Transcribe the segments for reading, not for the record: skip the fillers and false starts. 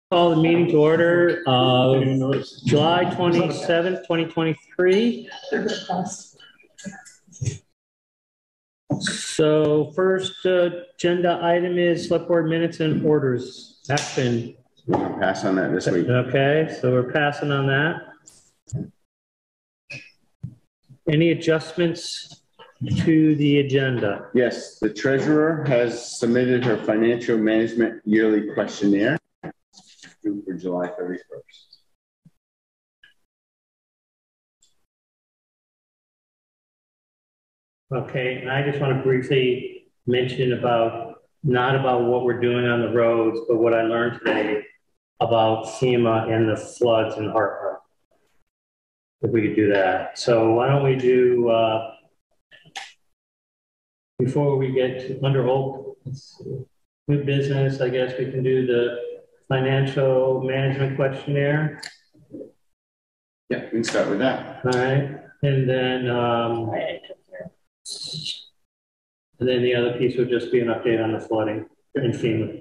Call the meeting to order of July 27th, 2023. So first agenda item is select board minutes and orders. Action. I'll pass on that this week. Okay, so we're passing on that. Any adjustments to the agenda? Yes, the treasurer has submitted her financial management yearly questionnaire due for July 31st. Okay, and I just want to briefly mention not about what we're doing on the roads, but what I learned today about FEMA and the floods in Hartland. If we could do that. So why don't we do, before we get to under new business, I guess we can do the financial management questionnaire. Yeah, we can start with that. All right, and then the other piece would just be an update on the flooding in FEMA.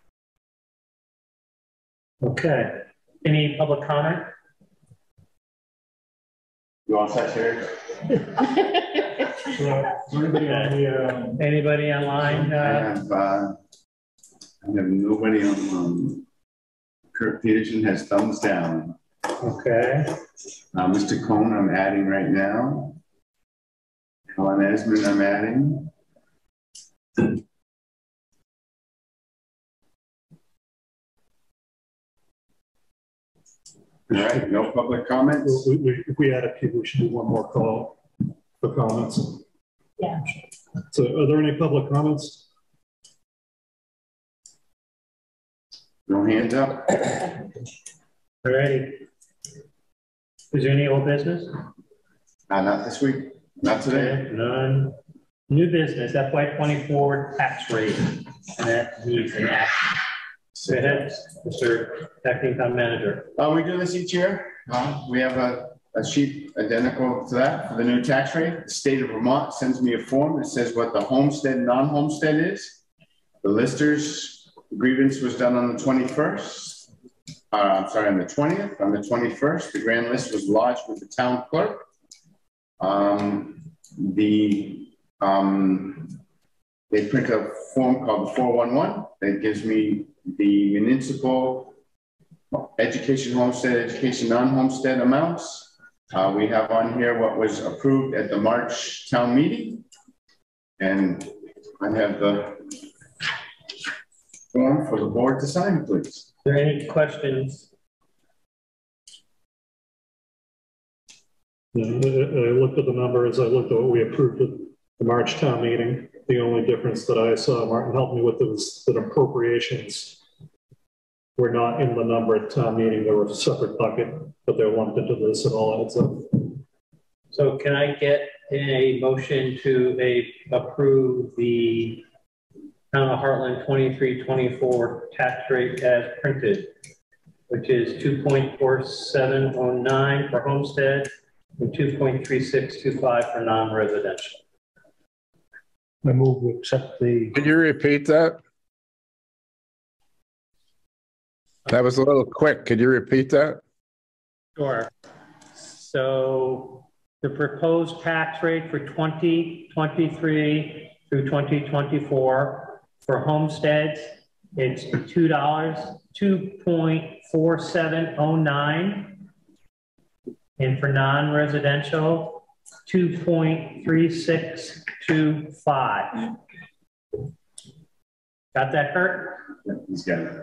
Okay, any public comment? You all set, Sherry? Anybody online? I have nobody online. Kurt Peterson has thumbs down. Okay. Mr. Cohn, I'm adding right now. Helen Esmond, I'm adding. All right, no public comments? If we add a people, we should do one more call for comments. Yeah. So are there any public comments? No hands up. All righty. Is there any old business? Not this week, not today. Okay, none. New business, FY24 tax rate. And that needs an action. Go ahead, Mr. Acting Town Manager. We do this each year. We have a sheet identical to that for the new tax rate. The state of Vermont sends me a form that says what the homestead and non-homestead is. The lister's grievance was done on the 21st. I'm sorry, on the 20th. On the 21st, the grand list was lodged with the town clerk. They print a form called the 411 that gives me the municipal education, homestead, education, non-homestead amounts. We have on here what was approved at the March town meeting. And I have the form for the board to sign, please. Is there any questions? I looked at the numbers. I looked at what we approved at the March town meeting. The only difference that I saw, Martin helped me with, was that appropriations were not in the number at town meeting. They were a separate bucket, but they're lumped into this and all adds up. So can I get a motion to approve the Town of Hartland 23-24 tax rate as printed, which is 2.4709 for homestead and 2.3625 for non-residential? I move to accept the. Could you repeat that? That was a little quick. Could you repeat that? Sure. So the proposed tax rate for 2023 through 2024 for homesteads, it's $2.4709. And for non-residential, 2.3625. Got that, Kurt? Yeah, he's got it.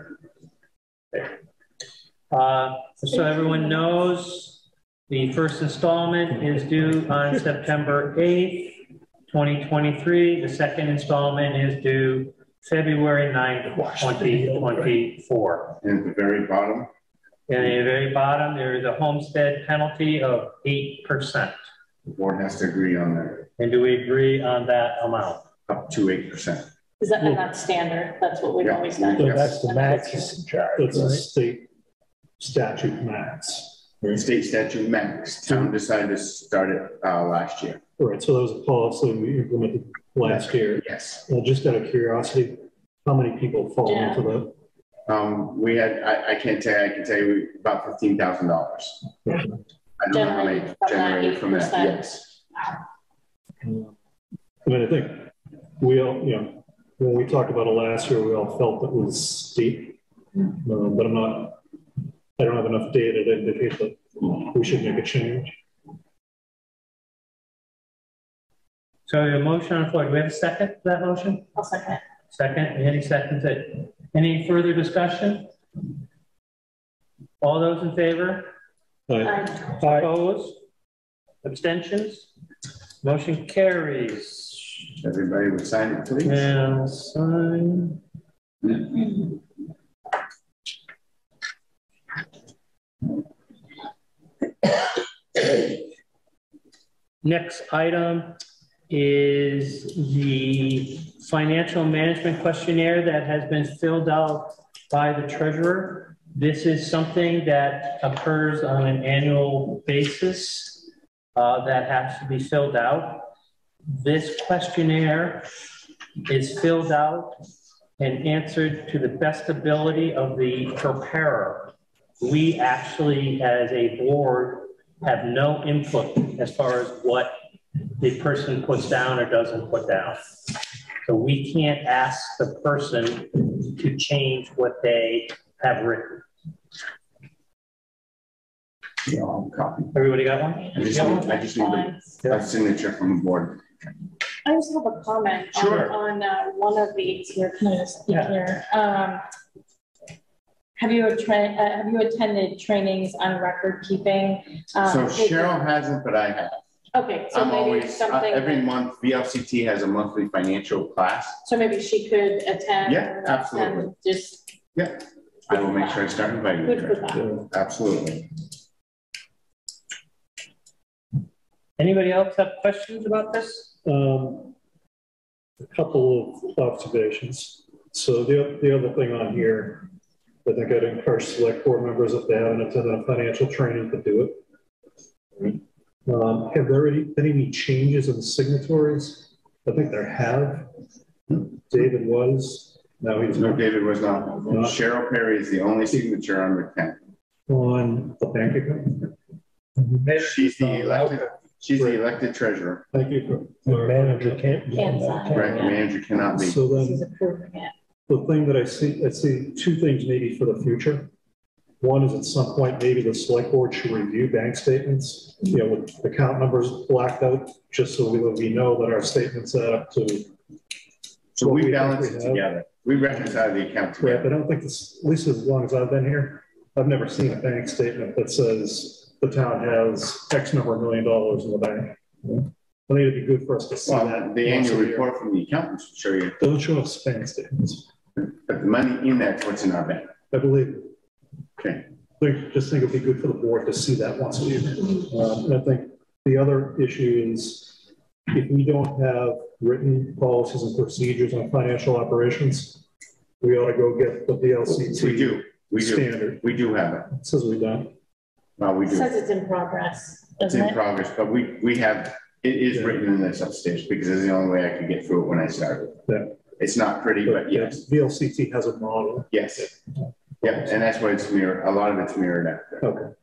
So everyone knows, the first installment is due on September 8th, 2023. The second installment is due February 9th, 2024. And at the very bottom? And at the very bottom, there is a homestead penalty of 8%. The board has to agree on that. And do we agree on that amount? Up to 8%. Is that not standard? That's what we've always done. So that's the max charge. That's a state statute max. State statute max. Town decided to start it last year. Right. So that was a policy we implemented last year. Yes. Well, just out of curiosity, how many people fall into that? We had, I can't tell you, I can tell you about $15,000. I don't know how many generated from that, yes. I mean, I think we all, you know, when we talked about it last year, we all felt it was steep, but I don't have enough data to indicate that we should make a change. So a motion on the floor. Do we have a second to that motion? I'll second. Second, Andy seconds it. Any further discussion? All those in favor? Aye. Opposed? Abstentions? Motion carries. Everybody would sign it, please. And sign. Next item is the financial management questionnaire that has been filled out by the treasurer. This is something that occurs on an annual basis that has to be filled out. This questionnaire is filled out and answered to the best ability of the preparer. We actually, as a board, have no input as far as what the person puts down or doesn't put down. So we can't ask the person to change what they have written. Yeah, I'll copy. Everybody got one? I just need a signature from the board. I just have a comment Sure. on one of these here. Can I just speak here? Have you attended trainings on record keeping? So Cheryl hasn't, but I have. Okay, so I'm maybe always, something every month, VLCT has a monthly financial class. So maybe she could attend. Yeah, absolutely. And just Yeah, I will make sure I start inviting good for you. that. Absolutely. Anybody else have questions about this? A couple of observations. So the other thing on here, I think I'd encourage select board members, if they haven't attended a financial training, to do it. Have there been any changes in the signatories? I think there have. David was. No, he's No, not. David was not. Cheryl Perry is the only signature on the account. On the bank account. She's the elected. She's the elected treasurer. Thank you. The manager can't. Sign. Right, the manager cannot be. So She's then approving it. the thing that I see two things maybe for the future. One is at some point, maybe the select board should review bank statements, you know, with account numbers blacked out, just so we know that our statements add up to. So we balance it together. We reconcile the account Right, together. but I don't think this, at least as long as I've been here, I've never seen a bank statement that says the town has X number of $1 million in the bank. I think it'd be good for us to see Well, that. the annual report from the accountants will show you, Doesn't show us bank statements, but the money in that's what's in our bank. I believe. Okay. Just think it'd be good for the board to see that once a year. And I think the other issue is if we don't have written policies and procedures on financial operations, we ought to go get the VLCT We do. We do. standard. We do have it. It says we don't. Well, we It do. says it's in progress, It's doesn't in it? progress, but we have, it is written in this upstairs because it's the only way I could get through it when I started. Yeah. It's not pretty, but yes. VLCT has a model. Yes. Yeah, and that's why it's mirrored. A lot of it's mirrored out there. Okay.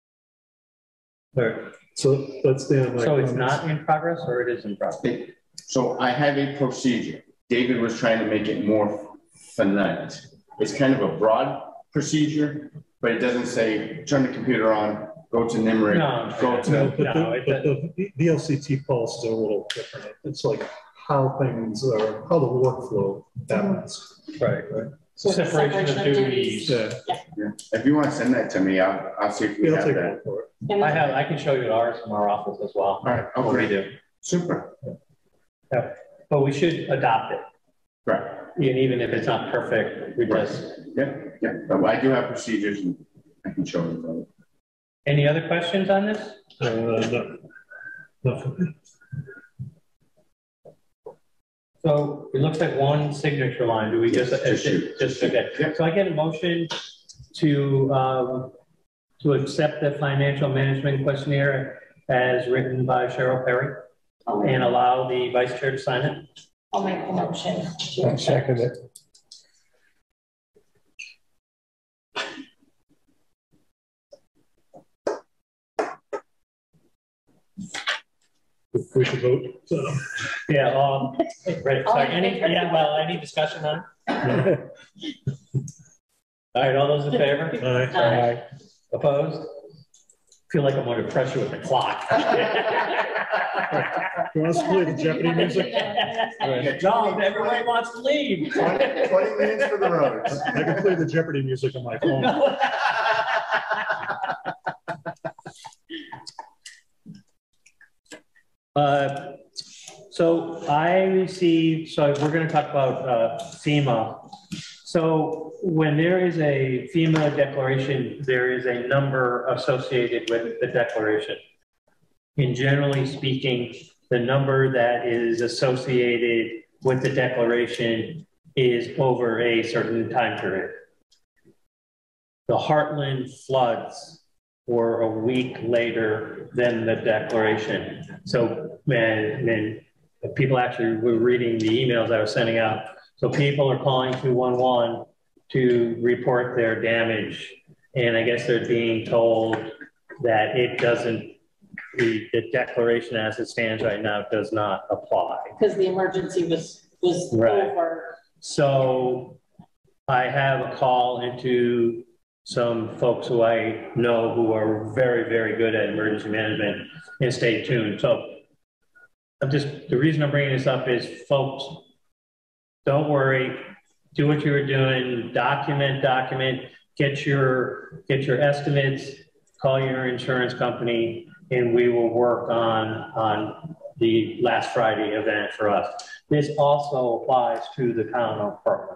All right. So that's the end of my So it's comments. not in progress or it is in progress? So I have a procedure. David was trying to make it more finite. It's kind of a broad procedure, but it doesn't say, turn the computer on, go to NIMRIC, No, go No, to, but the VLCT policies are a little different. It's like how things are, how the workflow happens. Right. So the Separation of duties. Yeah. yeah. If you want to send that to me, I'll see if we I'll have take a that. look for it. And I can show you ours from our office as well. All right, What we okay, do. super. Yeah. But we should adopt it. Right, And even if it's not perfect, we just. yeah, yeah. But I do have procedures and I can show you. Any other questions on this? No. Nothing. So it looks like one signature line. Do we Yes, just okay? Yeah. So I get a motion to accept the financial management questionnaire as written by Cheryl Perry and allow the vice chair to sign it. I'll make the motion. I second it. We should vote. So. Yeah, right, sorry, any discussion on it? All right, all those in favor? Aye. Opposed? Feel like I'm under pressure with the clock. You want us to play the Jeopardy music? John, everybody wants to leave. 20 minutes for the roads. I can play the Jeopardy music on my phone. So we're going to talk about FEMA. So when there is a FEMA declaration, there is a number associated with the declaration. And generally speaking, the number that is associated with the declaration is over a certain time period. The Hartland floods were a week later than the declaration. So when people actually were reading the emails I was sending out. So people are calling 211 to report their damage. And I guess they're being told that it doesn't, the declaration as it stands right now does not apply. Because the emergency was right. Over. So I have a call into some folks who I know who are very, very good at emergency management, and stay tuned. So the reason I'm bringing this up is, folks, don't worry, do what you were doing, document, get your estimates, call your insurance company, and we will work on the last Friday event for us. This also applies to the town of Hartland.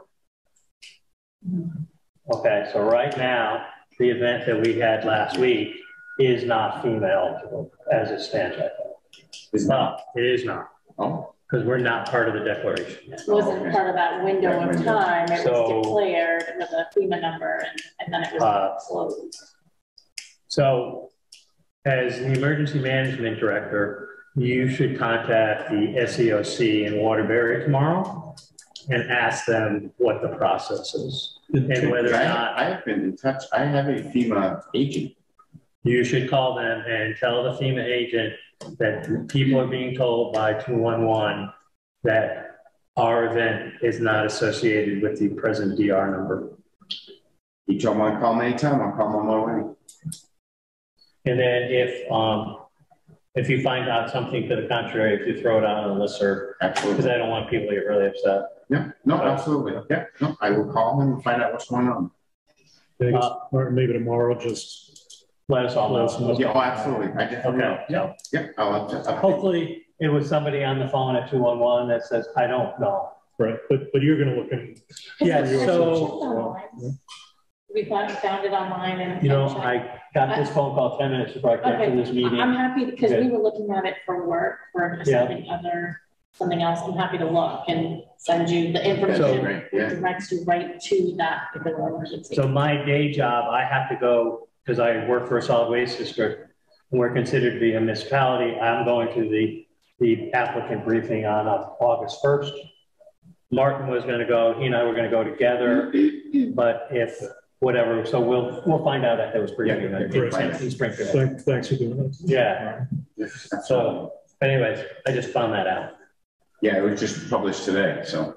Okay, so right now, the event that we had last week is not FEMA eligible as it stands right now. It's not. It is not. Oh. Because we're not part of the declaration. It wasn't part of that window of time. It was declared with a FEMA number, and then it was closed. So, as the emergency management director, you should contact the SEOC in Waterbury tomorrow and ask them what the process is. And whether or not I have been in touch. I have a FEMA agent. You should call them and tell the FEMA agent that people are being told by 211 that our event is not associated with the present DR number. You don't want to call me anytime, I'll call them on my way. And then if you find out something to the contrary, if you throw it out on the listserv, absolutely, because I don't want people to get really upset. Yeah, no, absolutely. Yeah, no, I will call them and find out what's going on. Maybe tomorrow, just let us all know. Yeah, oh, absolutely. I definitely know. Yeah, yeah. I'll hopefully it was somebody on the phone at 211 that says, I don't know. Right, but you're going to look in. Yes, so we found it online, and you know, I got this phone call 10 minutes before I came to this meeting. I'm happy because we were looking at it for work for something else. I'm happy to look and send you the information. Directs you right to that particular emergency. So my day job, I have to go because I work for a solid waste district and we're considered to be a municipality. I'm going to the applicant briefing on August 1st. Martin was going to go. He and I were going to go together, but if whatever, so we'll find out at those briefing in Springfield. Thanks for doing that. Yeah. So, anyways, I just found that out. Yeah, it was just published today. So,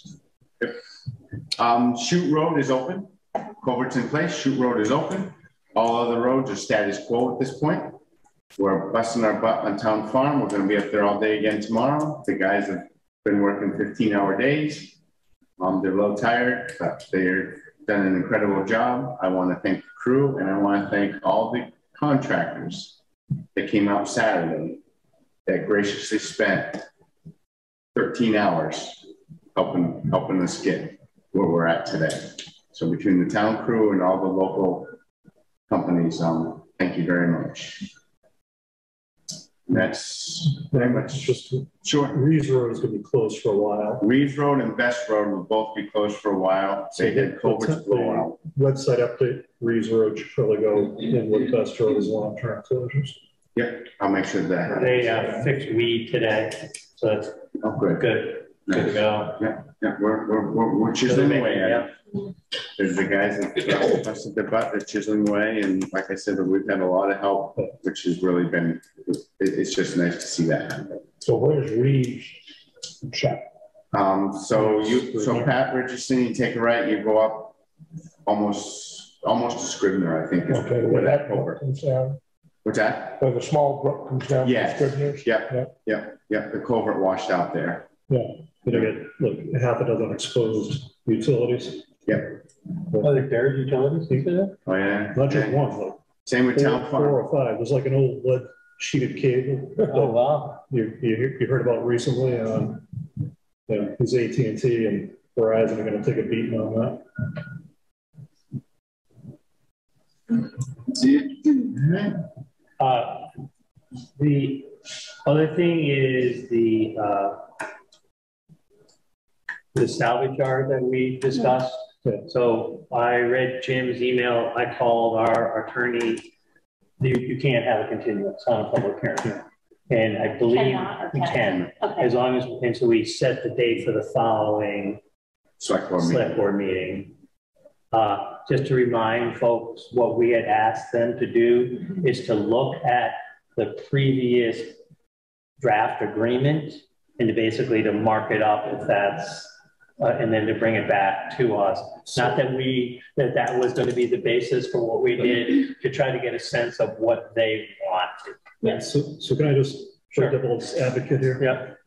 Chute Road is open. Culvert's in place. Chute Road is open. All other roads are status quo at this point. We're busting our butt on Town Farm. We're going to be up there all day again tomorrow. The guys have been working 15-hour days. They're a little tired, but they're done an incredible job. I want to thank the crew, and I want to thank all the contractors that came out Saturday that graciously spent 13 hours helping us get where we're at today. So between the town crew and all the local companies, thank you very much. And that's very much just short. Reeves Road is going to be closed for a while. Reeves Road and Best Road will both be closed for a while. They had culverts blow out. Website update, Reeves Road should probably go in with Best Road as long-term closures. Yep, I'll make sure that happens. They fixed weed today, so that's good. Good to go. Yeah, we're chiseling away. Yeah. There's the guys that busted their butt, they're chiseling away, and like I said, we've had a lot of help, which has really been it's just nice to see that happen. So where's Reeves check? So Pat Richardson, you take a right, you go up almost to Scribner, I think. Okay, where that culvert comes down. What's that? Where the small brook comes down. Yes. Scribner's. Yep. The culvert washed out there. Yeah. But again, look, half a dozen exposed utilities. Yep. Are they buried utilities? Oh yeah. Not just one, like same with Town Farm. 4 or 5. There's like an old lead sheeted cable. Oh wow. You heard about recently. Is AT&T and Verizon are going to take a beating on that. The other thing is the salvage yard that we discussed. So I read Jim's email. I called our attorney. You can't have a continuance on a public hearing. And I believe we can, okay. as long as, and so we set the date for the following select board meeting. Just to remind folks, what we had asked them to do is to look at the previous draft agreement and to basically to mark it up if that's, and then to bring it back to us. Not that that was going to be the basis for what we did, to try to get a sense of what they wanted. Yeah. So can I just play devil's advocate here?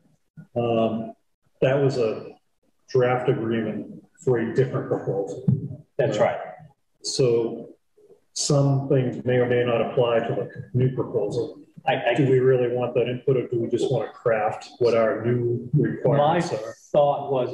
Yeah. That was a draft agreement for a different proposal. That's right. So some things may or may not apply to the new proposal. Do we really want that input, or do we just want to craft what our new requirements are? Thought was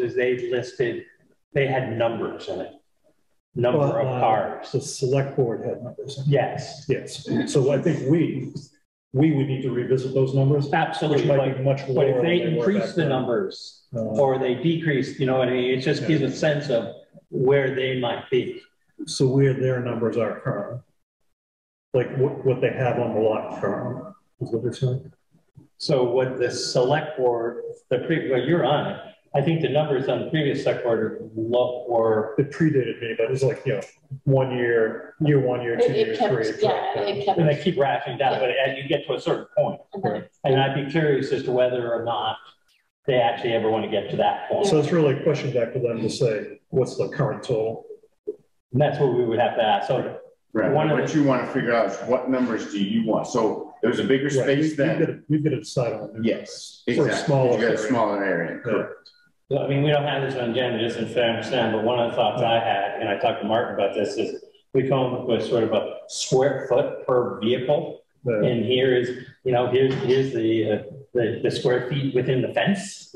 they had numbers in it. Number of cars. The select board had numbers in it. Yes. So I think we would need to revisit those numbers. Absolutely. Which might be much lower. But if they increase the numbers or they decrease, you know what I mean? It just gives a sense of where they might be. So where their numbers are current. Like what they have on the lot current is what they're saying. So what the select board, well, you're on it. I think the numbers on the previous select board are low, or it predated me, but it was like, 1 year, year 1, year 2, year 3. And they keep rationing down, but as you get to a certain point, and I'd be curious as to whether or not they actually ever want to get to that point. So it's really a question back to them to say, what's the current total? And that's what we would have to ask. So what you want to figure out is what numbers do you want? So there's a bigger space then. We've got to decide on it. Yes, exactly. You got a smaller area. Correct. So, I mean, we don't have this on agenda, just in fairness, but one of the thoughts I had, and I talked to Martin about this, is we come up with sort of a square foot per vehicle. And here is, here's the square feet within the fence.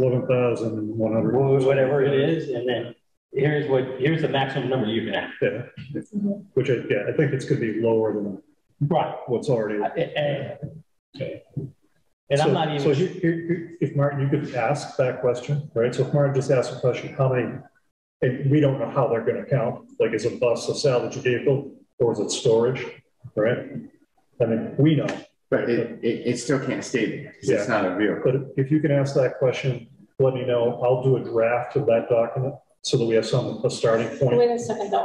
11,100. Whatever it is. And then here's the maximum number you can have. Yeah. Which I think it's going to be lower than what's already. Okay. And I'm not even. So if Martin, you could ask that question, right? So if Martin just asks a question, how many, and we don't know how they're going to count, like is a bus a salvage vehicle or is it storage, right? I mean, we know. But it still can't stay there because it's not a vehicle. But if you can ask that question, let me know. I'll do a draft of that document so that we have a starting point. Wait a second though,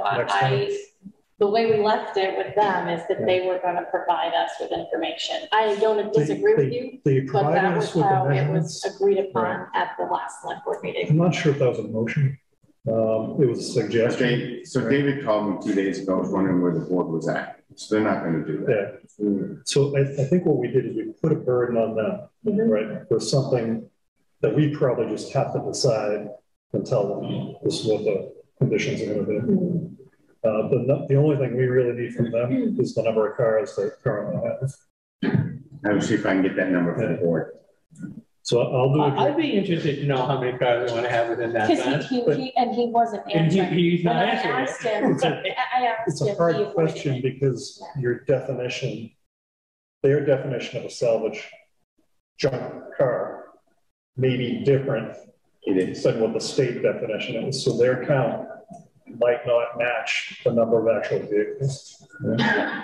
the way we left it with them is that they were going to provide us with information. I don't disagree with you, but that was how it was agreed upon at the last select board meeting. I'm not sure if that was a motion. It was a suggestion. David called me 2 days ago. I was wondering where the board was at. So they're not going to do that. Yeah. So I think what we did is we put a burden on them, right? For something that we probably just have to decide and tell them this is what the conditions are going to be. The only thing we really need from them is the number of cars they currently have. I will see if I can get that number for the board. So I'll do it. I'd be interested to know how many cars they want to have within that fence. He wasn't answering. He's not answering. It's a hard question because their definition of a salvage junk car may be different than what the state definition is. So their count might not match the number of actual vehicles. Yeah.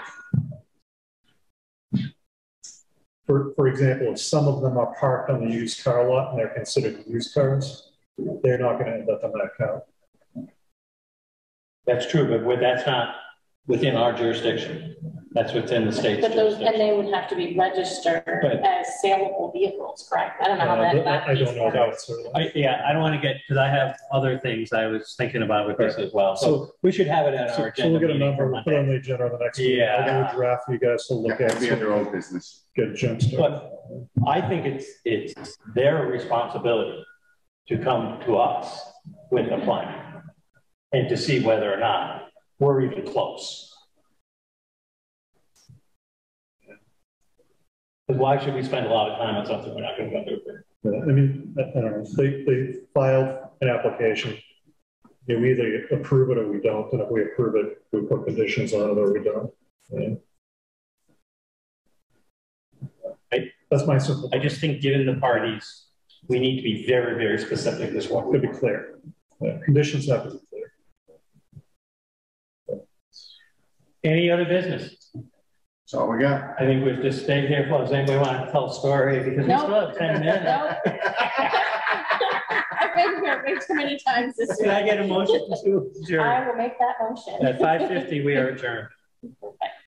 For example, if some of them are parked on the used car lot and they're considered used cars, they're not going to end up in that count. That's true, but that's not within our jurisdiction. That's within the state's But those, jurisdiction. and they would have to be registered as saleable vehicles, correct? I don't know how that I don't know works. that, certainly. Yeah, I don't want to get, because I have other things I was thinking about with this as well. So we should have it at our So agenda. we'll get a meeting number, for we'll put on the agenda on the next meeting. Yeah. I'll do a draft for you guys to look Yeah, at. that'd be under old business. Get a jump start. But I think it's their responsibility to come to us with a plan and to see whether or not we're even close. Because why should we spend a lot of time on something we're not going to do? Yeah, I mean, I don't know, they filed an application. We either approve it or we don't, and if we approve it, we put conditions on it or we don't. Yeah. That's my simple. I just think given the parties, we need to be very, very specific as what To be clear. Conditions have to be clear. Any other business? That's all we got. I think we've just stayed here for, does anybody want to tell a story? Because we still have 10 minutes. No. I've been here way too many times this Can week. I get a motion to adjourn? I will make that motion. At 5:50, we are adjourned. Perfect.